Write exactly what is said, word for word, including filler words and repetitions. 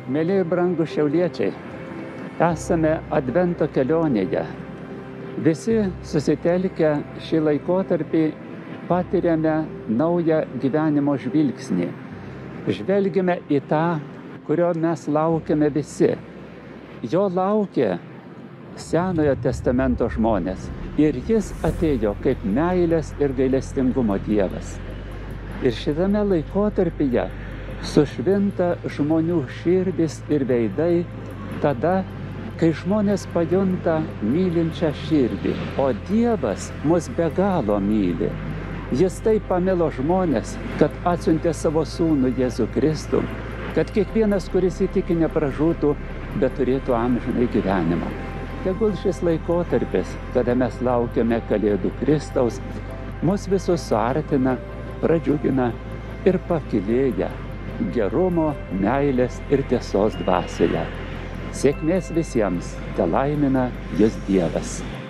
Mėlyje brangūs šiauliečiai, esame Advento kelionėje. Visi susitelkę šį laikotarpį patiriame naują gyvenimo žvilgsnį. Žvelgime į tą, kurio mes laukiame visi. Jo laukia Senojo testamento žmonės. Ir jis atėjo kaip meilės ir gailestingumo Dievas. Ir šitame laikotarpyje sušvinta žmonių širdis ir veidai tada, kai žmonės pajunta mylinčią širdį, o Dievas mus be galo myli. Jis taip pamilo žmonės, kad atsiuntė savo sūnų Jėzų Kristų, kad kiekvienas, kuris įtiki, nepražūtų, bet turėtų amžinai gyvenimą. Tegul šis laikotarpis, kada mes laukiame Kalėdų Kristaus, mus visus suartina, pradžiugina ir pakylėja gerumo, meilės ir tiesos dvasioje. Sėkmės visiems, telaimina jus Dievas.